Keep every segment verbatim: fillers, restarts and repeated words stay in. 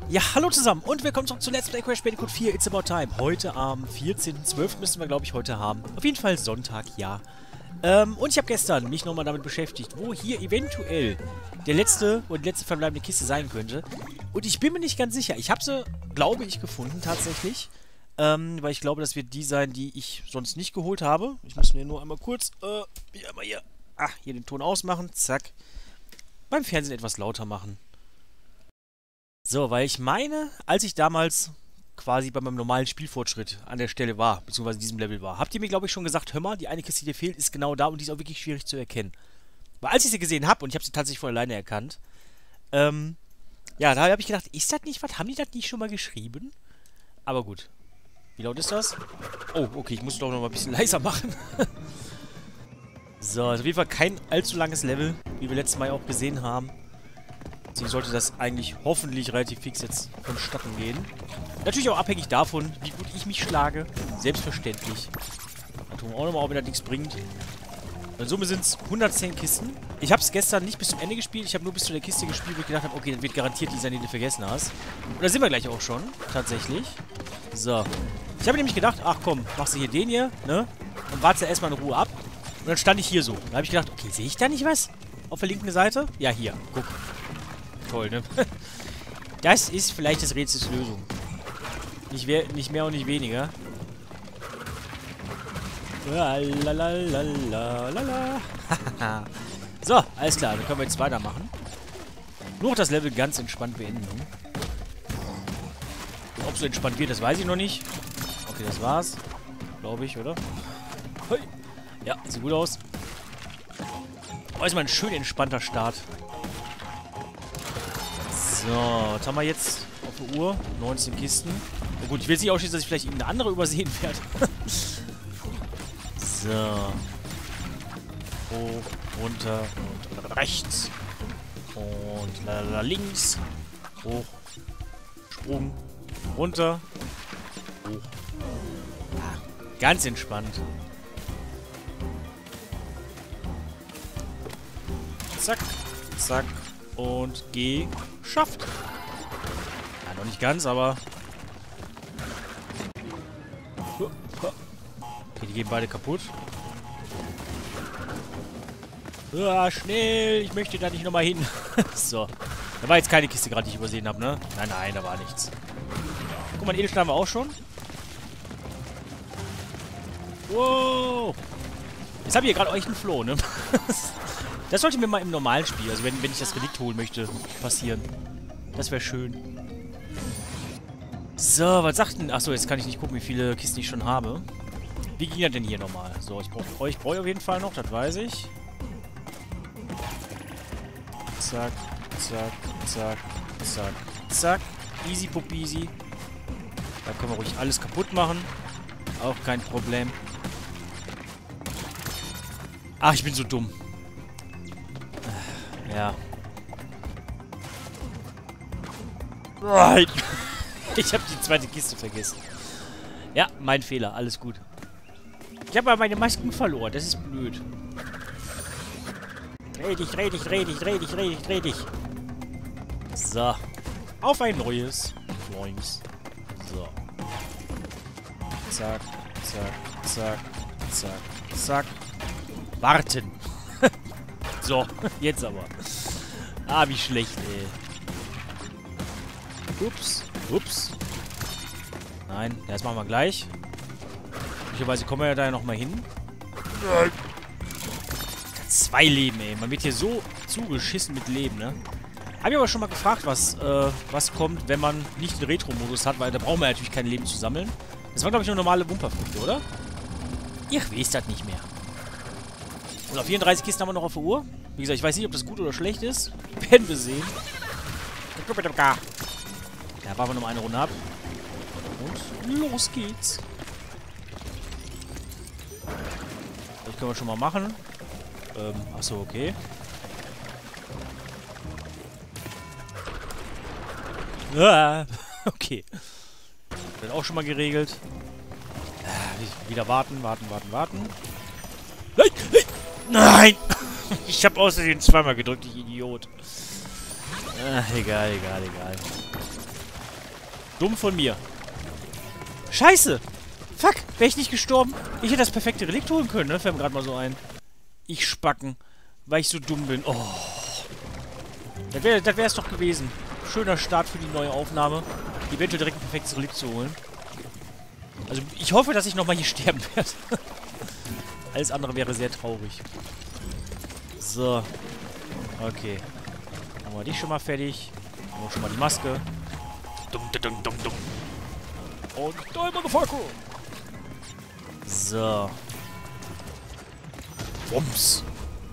Ja, hallo zusammen und willkommen zurück zu Let's Play Crash Bandicoot vier It's About Time. Heute am vierzehnten zwölften müssen wir, glaube ich, heute haben. Auf jeden Fall Sonntag, ja. Ähm, und ich habe gestern mich nochmal damit beschäftigt, wo hier eventuell der letzte oder die letzte verbleibende Kiste sein könnte. Und ich bin mir nicht ganz sicher. Ich habe sie, glaube ich, gefunden tatsächlich. Ähm, weil ich glaube, das wird die sein, die ich sonst nicht geholt habe. Ich muss mir nur einmal kurz, äh, hier einmal hier, ach, hier den Ton ausmachen, zack. Beim Fernsehen etwas lauter machen. So, weil ich meine, als ich damals quasi bei meinem normalen Spielfortschritt an der Stelle war, beziehungsweise in diesem Level war, habt ihr mir, glaube ich, schon gesagt, hör mal, die eine Kiste, die dir fehlt, ist genau da und die ist auch wirklich schwierig zu erkennen. Weil als ich sie gesehen habe, und ich habe sie tatsächlich von alleine erkannt, ähm, ja, da habe ich gedacht, ist das nicht was? Haben die das nicht schon mal geschrieben? Aber gut. Wie laut ist das? Oh, okay, ich muss doch noch mal ein bisschen leiser machen. So, also auf jeden Fall kein allzu langes Level, wie wir letztes Mal auch gesehen haben. Deswegen sollte das eigentlich hoffentlich relativ fix jetzt vonstatten gehen. Natürlich auch abhängig davon, wie gut ich mich schlage. Selbstverständlich. Dann tun wir auch nochmal, ob mir das nichts bringt. In Summe sind es hundertzehn Kisten. Ich habe es gestern nicht bis zum Ende gespielt. Ich habe nur bis zu der Kiste gespielt, wo ich gedacht habe, okay, das wird garantiert die sein, die du vergessen hast. Und da sind wir gleich auch schon, tatsächlich. So. Ich habe nämlich gedacht, ach komm, machst du hier den hier, ne? Und warte erstmal in Ruhe ab. Und dann stand ich hier so. Da habe ich gedacht, okay, sehe ich da nicht was? Auf der linken Seite? Ja, hier. Guck. Toll, ne? Das ist vielleicht das Rätsels Lösung. Nicht, nicht mehr und nicht weniger. So, alles klar. Dann können wir jetzt weitermachen. Nur noch das Level ganz entspannt beenden. Ob so entspannt wird, das weiß ich noch nicht. Okay, das war's. Glaube ich, oder? Ja, sieht gut aus. Oh, ist mal ein schön entspannter Start. So, was haben wir jetzt auf der Uhr? neunzehn Kisten. Na gut, ich will jetzt nicht ausschließen, dass ich vielleicht irgendeine andere übersehen werde. So. Hoch, runter und rechts. Und lalala, links. Hoch. Sprung. Runter. Hoch. Ah, ganz entspannt. Zack. Zack. Und geschafft. Ja, noch nicht ganz, aber... Okay, die gehen beide kaputt. Ja, schnell. Ich möchte da nicht nochmal hin. So. Da war jetzt keine Kiste gerade, die ich übersehen habe, ne? Nein, nein, da war nichts. Guck mal, den Edelstein haben wir auch schon. Wow. Jetzt habe ich hier gerade euch einen Floh, ne? Das sollte mir mal im normalen Spiel, also wenn, wenn ich das Relikt holen möchte, passieren. Das wäre schön. So, was sagt denn... Achso, jetzt kann ich nicht gucken, wie viele Kisten ich schon habe. Wie ging das denn hier nochmal? So, ich brauche euch brauche auf jeden Fall noch, das weiß ich. Zack, zack, zack, zack, zack. Easy popeasy. Da können wir ruhig alles kaputt machen. Auch kein Problem. Ach, ich bin so dumm. Ja. Ich habe die zweite Kiste vergessen. Ja, mein Fehler. Alles gut. Ich habe aber meine Masken verloren. Das ist blöd. Dreh dich, dreh dich, dreh dich, dreh dich, dreh dich, dreh dich. So. Auf ein neues. Boings. So. Zack, zack, zack, zack, zack. Warten. So, jetzt aber. Ah, wie schlecht, ey. Ups, ups. Nein, das machen wir gleich. Möglicherweise kommen wir ja da nochmal hin. Zwei Leben, ey. Man wird hier so zugeschissen mit Leben, ne? Hab ich aber schon mal gefragt, was, äh, was kommt, wenn man nicht den Retro-Modus hat, weil da brauchen wir natürlich kein Leben zu sammeln. Das war, glaube ich, nur normale Wumperfrüchte, oder? Ich weiß das nicht mehr. Und auf vierunddreißig Kisten haben wir noch auf der Uhr. Wie gesagt, ich weiß nicht, ob das gut oder schlecht ist. Werden wir sehen. Ja, warten wir nochmal eine Runde ab. Und los geht's. Das können wir schon mal machen. Ähm, achso, okay. Ah, okay. Wird auch schon mal geregelt. Ah, wieder warten, warten, warten, warten. Nein! Nein! Ich habe außerdem zweimal gedrückt, ich Idiot. Ach, egal, egal, egal. Dumm von mir. Scheiße! Fuck, wäre ich nicht gestorben. Ich hätte das perfekte Relikt holen können, ne? Fällt mir gerade mal so ein. Ich Spacken, weil ich so dumm bin. Oh. Das wäre das es doch gewesen. Schöner Start für die neue Aufnahme. Eventuell direkt ein perfektes Relikt zu holen. Also ich hoffe, dass ich nochmal hier sterben werde. Alles andere wäre sehr traurig. So. Okay. Machen wir dich schon mal fertig. Machen wir schon mal die Maske. Dumm, dumm, dumm, dumm. Und da Motherfucker. So. Wumms.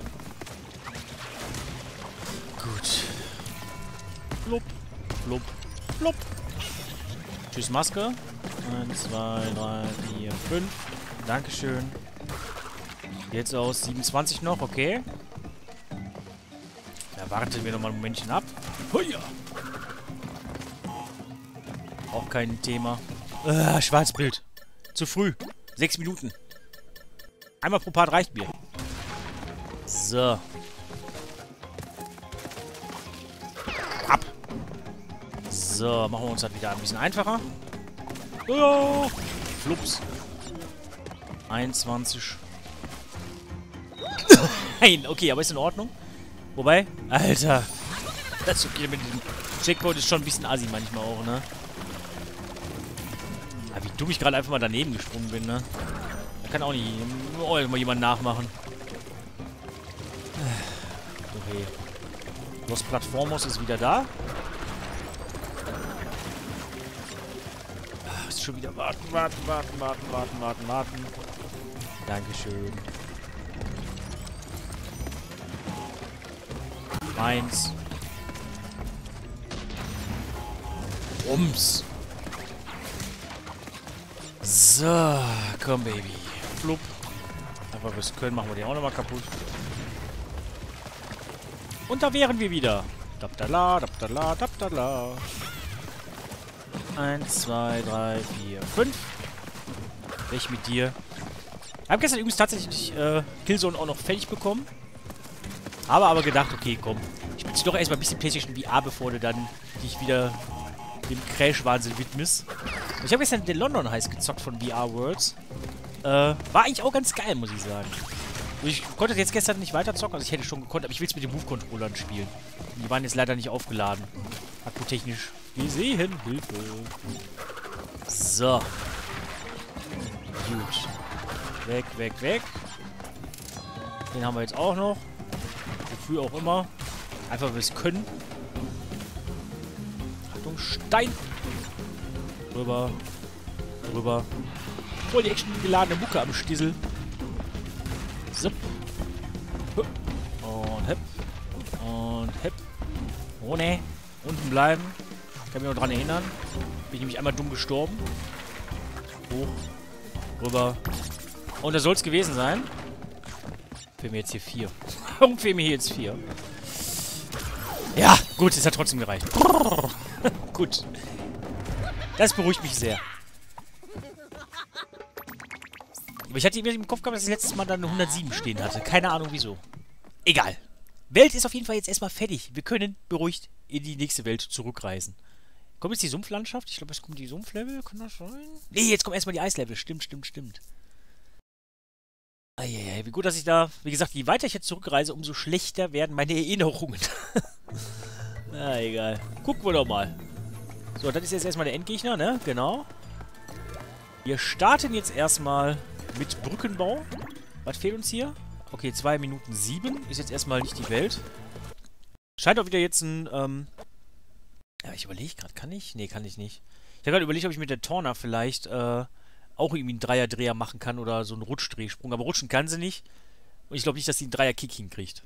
Gut. Blub, blub, blub. Tschüss, Maske. eins, zwei, drei, vier, fünf. Dankeschön. Jetzt aus siebenundzwanzig noch, okay. Da warten wir nochmal ein Momentchen ab. Huia. Auch kein Thema. Ah, Schwarzbild. Zu früh. Sechs Minuten. Einmal pro Part reicht mir. So. Ab. So, machen wir uns das wieder ein bisschen einfacher. Ja. Flups. einundzwanzig. Nein, okay, aber ist in Ordnung. Wobei, Alter. Das ist okay mit dem Checkpoint ist schon ein bisschen assi manchmal auch, ne? Aber wie dumm ich gerade einfach mal daneben gesprungen bin, ne? Da kann auch nicht oh, mal jemand nachmachen. Okay. Los Plattformos ist wieder da. Ah, ist schon wieder warten, warten, warten, warten, warten, warten, warten. Dankeschön. Eins. Ums. So, komm, Baby. Flup. Aber wir es können, machen wir den auch nochmal kaputt. Und da wären wir wieder. Daptala, daptala, daptala. Eins, zwei, drei, vier, fünf. Welch mit dir? Ich habe gestern übrigens tatsächlich äh, Killzone auch noch fertig bekommen. Habe aber gedacht, okay, komm. Ich spiele doch erstmal ein bisschen PlayStation V R, bevor du dann dich wieder dem Crash-Wahnsinn widmest. Und ich habe gestern den London Heist gezockt von V R Worlds. Äh, war eigentlich auch ganz geil, muss ich sagen. Ich konnte jetzt gestern nicht weiter zocken, also ich hätte schon gekonnt, aber ich will es mit den Move-Controllern spielen. Die waren jetzt leider nicht aufgeladen. Akkutechnisch gesehen. Hilfe. So. Gut. Weg, weg, weg. Den haben wir jetzt auch noch. Wofür auch immer. Einfach, weil wir es können. Achtung, Stein. Drüber. Drüber. Voll die Action geladene Mucke am Stissel. Zip. Und hep. Und hep. Oh ne. Unten bleiben. Ich kann mich noch dran erinnern. Bin ich nämlich einmal dumm gestorben. Hoch. Rüber. Und das soll es gewesen sein. Fehlen mir jetzt hier vier. Warum fehlen mir hier jetzt vier? Ja, gut, es hat trotzdem gereicht. Gut. Das beruhigt mich sehr. Aber ich hatte immer im Kopf gehabt, dass ich letztes Mal dann eine hundertsieben stehen hatte. Keine Ahnung wieso. Egal. Welt ist auf jeden Fall jetzt erstmal fertig. Wir können beruhigt in die nächste Welt zurückreisen. Kommt jetzt die Sumpflandschaft? Ich glaube, es kommt die Sumpflevel. Kann das sein? Nee, jetzt kommen erstmal die Eislevel. Stimmt, stimmt, stimmt. Eieiei, wie gut, dass ich da... Wie gesagt, je weiter ich jetzt zurückreise, umso schlechter werden meine Erinnerungen. Na, egal. Gucken wir doch mal. So, das ist jetzt erstmal der Endgegner, ne? Genau. Wir starten jetzt erstmal mit Brückenbau. Was fehlt uns hier? Okay, zwei Minuten sieben. Ist jetzt erstmal nicht die Welt. Scheint auch wieder jetzt ein, ähm... Ja, ich überlege gerade, kann ich? Nee, kann ich nicht. Ich habe gerade überlegt, ob ich mit der Torna vielleicht, äh... auch irgendwie einen Dreier-Dreher machen kann oder so einen Rutschdrehsprung. Aber rutschen kann sie nicht. Und ich glaube nicht, dass sie einen Dreier-Kick hinkriegt.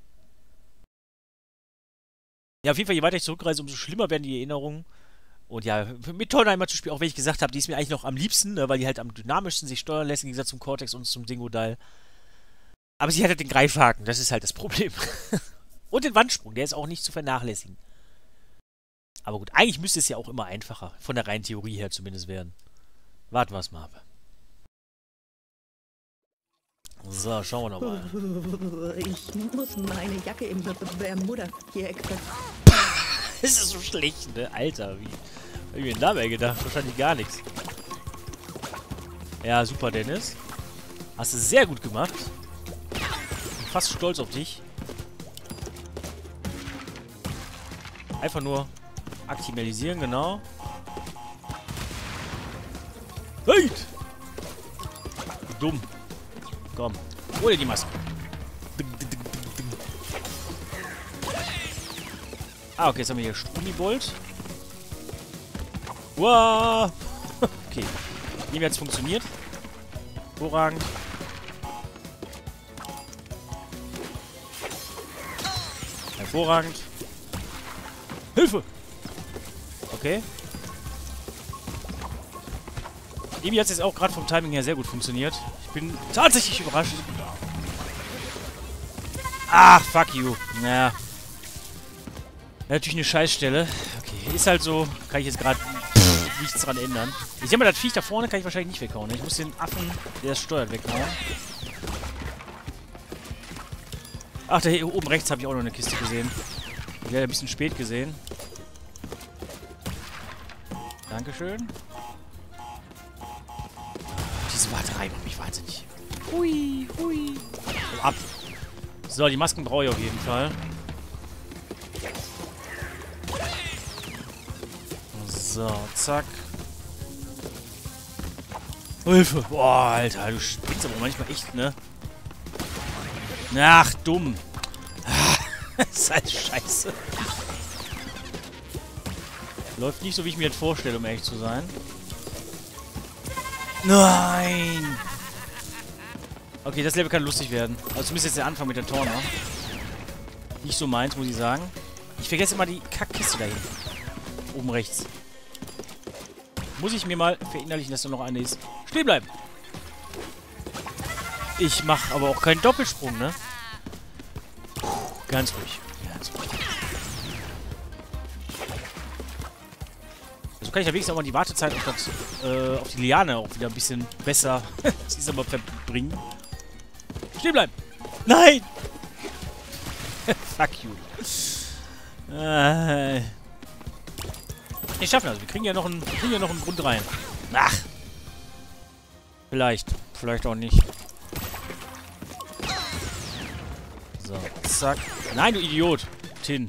Ja, auf jeden Fall, je weiter ich zurückreise, umso schlimmer werden die Erinnerungen. Und ja, mit Tonheimer zu spielen, auch wenn ich gesagt habe, die ist mir eigentlich noch am liebsten, ne, weil die halt am dynamischsten sich steuern lässt, im Gegensatz zum Cortex und zum Dingodile. Aber sie hat halt den Greifhaken, das ist halt das Problem. Und den Wandsprung, der ist auch nicht zu vernachlässigen. Aber gut, eigentlich müsste es ja auch immer einfacher, von der reinen Theorie her zumindest werden. Warten wir es mal ab. So, schauen wir nochmal. Ich muss meine Jacke im Bermuda-Viereck. Das ist so schlecht, ne? Alter, wie Hab ich mir dabei gedacht. Wahrscheinlich gar nichts. Ja, super, Dennis. Hast du sehr gut gemacht. Bin fast stolz auf dich. Einfach nur aktimalisieren, genau. Hey! Dumm. Komm. Hol dir die Maske. Ah, okay, jetzt haben wir hier Strumibolt. Wow! Okay. Irgendwie hat es funktioniert. Hervorragend. Hervorragend. Hilfe! Okay. Irgendwie hat es jetzt auch gerade vom Timing her sehr gut funktioniert. Ich bin tatsächlich überrascht. Ach, fuck you. Naja. Natürlich eine Scheißstelle. Okay, ist halt so. Kann ich jetzt gerade nichts dran ändern. Ich sehe mal, das Viech da vorne kann ich wahrscheinlich nicht weghauen. Ich muss den Affen, der das steuert, weghauen. Ach, da hier oben rechts habe ich auch noch eine Kiste gesehen. Die hat ein bisschen spät gesehen. Dankeschön. Diese Warterei macht mich wahnsinnig. Hui, hui. Oh, ab. So, die Masken brauche ich auf jeden Fall. So, zack. Hilfe. Boah, Alter, du spinnst aber manchmal echt, ne? Ach, dumm. Das ist halt scheiße. Läuft nicht so, wie ich mir das vorstelle, um ehrlich zu sein. Nein! Okay, das Level kann lustig werden. Also zumindest jetzt der Anfang mit der Torna. Nicht so meins, muss ich sagen. Ich vergesse immer die Kackkiste da hinten. Oben rechts. Muss ich mir mal verinnerlichen, dass da noch eine ist. Stehen bleiben! Ich mache aber auch keinen Doppelsprung, ne? Puh, ganz ruhig. Ganz ruhig. Also kann ich ja wenigstens auch mal die Wartezeit auf, das, äh, auf die Liane auch wieder ein bisschen besser aber verbringen. Stehen bleiben! Nein! Fuck you. Äh. Wir schaffen das. Wir kriegen ja noch einen, wir kriegen ja noch einen Grund rein. Ach! Vielleicht. Vielleicht auch nicht. So, zack. Nein, du Idiot. Tin.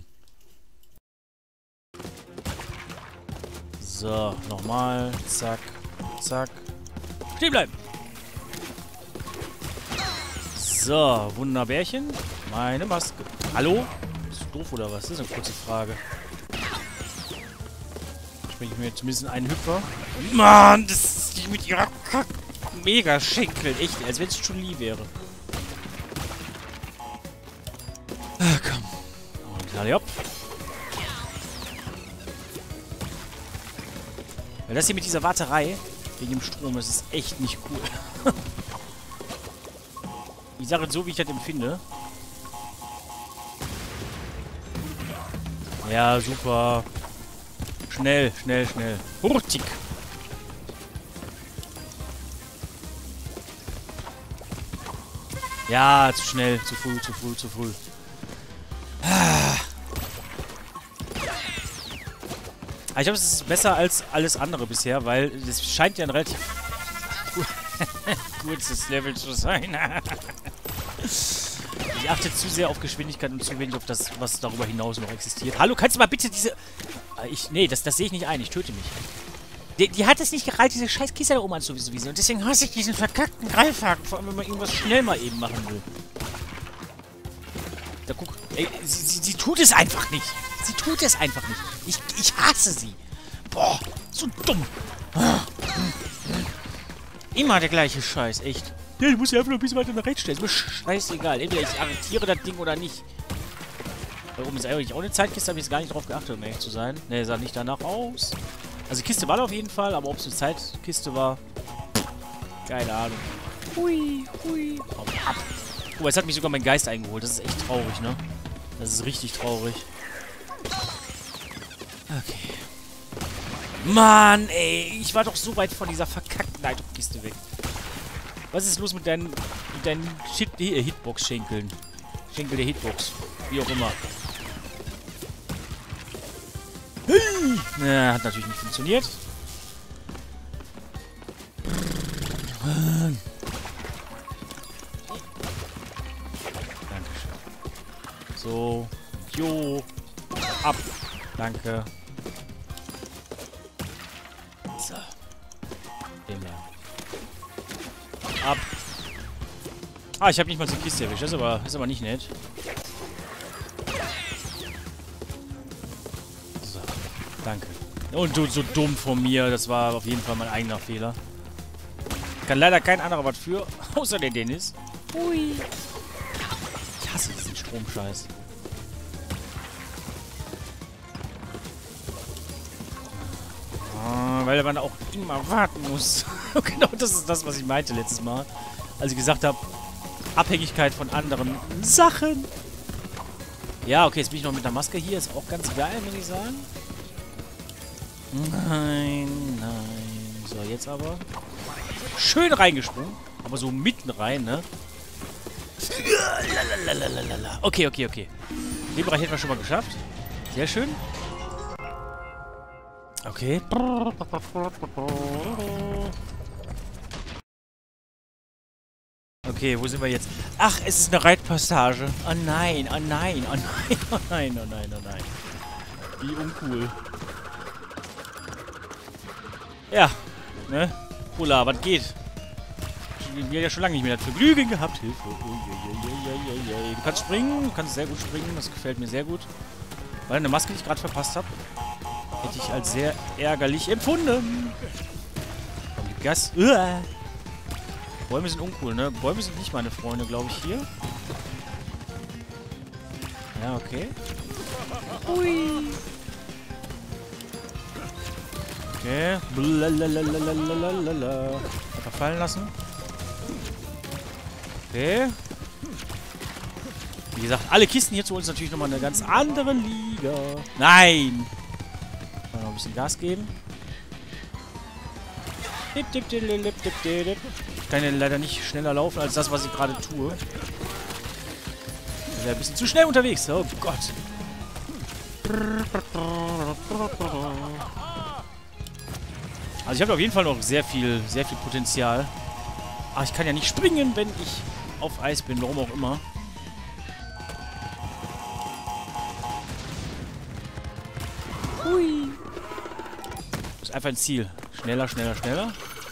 So, nochmal. Zack. Zack. Stehen bleiben. So, Wunderbärchen. Meine Maske. Hallo? Bist du doof oder was? Das ist eine kurze Frage. Springe ich mir zumindest einen Hüpfer. Mann, das ist die mit ihrer Kack mega Schenkel. Echt, als wenn es Chun-Li wäre. Ah, komm. Und alle hopp. Weil das hier mit dieser Warterei wegen dem Strom, das ist echt nicht cool. Ich sage so, wie ich das empfinde. Ja, super. Schnell, schnell, schnell. Hurtig. Ja, zu schnell. Zu früh, zu früh, zu früh. Ah. Ich glaube, es ist besser als alles andere bisher, weil es scheint ja ein relativ kurzes Level zu sein. Ich achte zu sehr auf Geschwindigkeit und zu wenig auf das, was darüber hinaus noch existiert. Hallo, kannst du mal bitte diese... Ich, nee, das, das sehe ich nicht ein. Ich töte mich. Die, die hat es nicht gereicht, diese scheiß Kiste da oben anzuwiesen. Und deswegen hasse ich diesen verkackten Greifhaken. Vor allem, wenn man irgendwas schnell mal eben machen will. Da guck... Ey, sie, sie, sie tut es einfach nicht. Sie tut es einfach nicht. Ich, ich hasse sie. Boah, so dumm. Immer der gleiche Scheiß, echt. Ja, ich muss ja einfach nur ein bisschen weiter nach rechts stellen. Ist mir scheißegal. Entweder ich arretiere das Ding oder nicht. Da oben ist eigentlich auch eine Zeitkiste, habe ich jetzt gar nicht drauf geachtet, um ehrlich zu sein. Ne, sah nicht danach aus. Also die Kiste war da auf jeden Fall, aber ob es eine Zeitkiste war... Keine Ahnung. Hui, hui. Hau ab. Guck mal, jetzt hat mich sogar mein Geist eingeholt. Das ist echt traurig, ne? Das ist richtig traurig. Okay. Mann, ey. Ich war doch so weit von dieser verkackten Nitro-Kiste weg. Was ist los mit deinen, mit deinen Shit äh, Hitbox-Schenkeln? Schenkel der Hitbox. Wie auch immer. Hey! Ja, hat natürlich nicht funktioniert. Dankeschön. So. Jo. Ab. Danke. So. Den da. Ab. Ah, ich habe nicht mal zur Kiste erwischt. Das ist aber, ist aber nicht nett. So. Danke. Und du, so dumm von mir. Das war auf jeden Fall mein eigener Fehler. Kann leider kein anderer was für. Außer der Dennis. Hui. Ich hasse diesen Stromscheiß. Ah, weil man auch immer warten muss. Genau das ist das, was ich meinte letztes Mal. Als ich gesagt habe, Abhängigkeit von anderen Sachen. Ja, okay, jetzt bin ich noch mit der Maske hier. Ist auch ganz geil, muss ich sagen. Nein, nein. So, jetzt aber. Schön reingesprungen. Aber so mitten rein, ne? Okay, okay, okay. Den Bereich hätten wir schon mal geschafft. Sehr schön. Okay. Okay, wo sind wir jetzt? Ach, es ist eine Reitpassage. Oh nein, oh nein, oh nein, oh nein, oh nein, oh nein. Wie uncool. Ja, ne? Polar, was geht? Wir haben ja schon lange nicht mehr das Vergnügen gehabt. Hilfe. Du kannst springen, du kannst sehr gut springen. Das gefällt mir sehr gut. Weil eine Maske, die ich gerade verpasst habe, hätte ich als sehr ärgerlich empfunden. Komm, die Gas. Uah. Bäume sind uncool, ne? Bäume sind nicht meine Freunde, glaube ich, hier. Ja, okay. Hui. Okay. Blalalalalalala. Einfach fallen lassen. Okay. Wie gesagt, alle Kisten hier zu uns natürlich nochmal eine ganz andere Liga. Nein! Mal noch ein bisschen Gas geben. Ich kann ja leider nicht schneller laufen als das, was ich gerade tue. Ich bin ein bisschen zu schnell unterwegs. Oh Gott. Also ich habe auf jeden Fall noch sehr viel, sehr viel Potenzial. Aber ich kann ja nicht springen, wenn ich auf Eis bin. Warum auch immer. Hui. Das ist einfach ein Ziel. Schneller, schneller, schneller.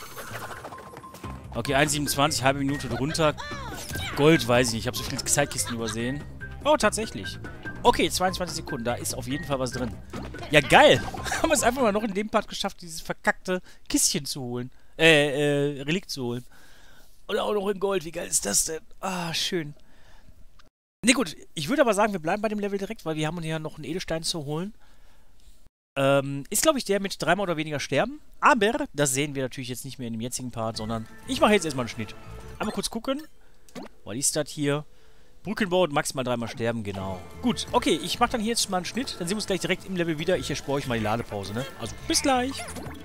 Okay, eins siebenundzwanzig, halbe Minute drunter. Gold, weiß ich nicht. Ich habe so viele Zeitkisten übersehen. Oh, tatsächlich. Okay, zweiundzwanzig Sekunden. Da ist auf jeden Fall was drin. Ja, geil. Haben wir es einfach mal noch in dem Part geschafft, dieses verkackte Kistchen zu holen. Äh, äh, Relikt zu holen. Und auch noch in Gold. Wie geil ist das denn? Ah, schön. Ne, gut. Ich würde aber sagen, wir bleiben bei dem Level direkt, weil wir haben ja noch einen Edelstein zu holen. Ähm, ist, glaube ich, der mit dreimal oder weniger sterben. Aber das sehen wir natürlich jetzt nicht mehr in dem jetzigen Part, sondern ich mache jetzt erstmal einen Schnitt. Einmal kurz gucken. Was ist das hier? Brückenbau und maximal dreimal sterben, genau. Gut, okay, ich mache dann hier jetzt mal einen Schnitt. Dann sehen wir uns gleich direkt im Level wieder. Ich erspare euch mal die Ladepause, ne? Also, bis gleich.